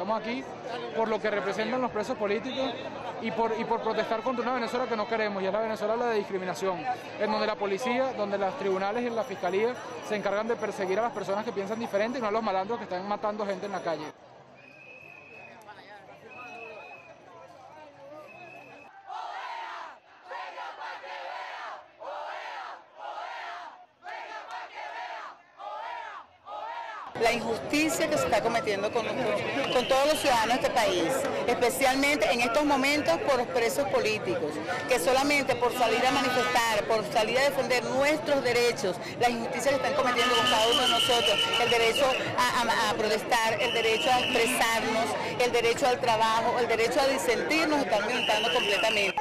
Estamos aquí por lo que representan los presos políticos y por protestar contra una Venezuela que no queremos, y es la Venezuela de discriminación, en donde la policía, donde los tribunales y la fiscalía se encargan de perseguir a las personas que piensan diferente y no a los malandros que están matando gente en la calle. La injusticia que se está cometiendo con todos los ciudadanos de este país, especialmente en estos momentos por los presos políticos, que solamente por salir a manifestar, por salir a defender nuestros derechos, la injusticia que están cometiendo con cada uno de nosotros, el derecho a protestar, el derecho a expresarnos, el derecho al trabajo, el derecho a disentir, nos están limitando completamente.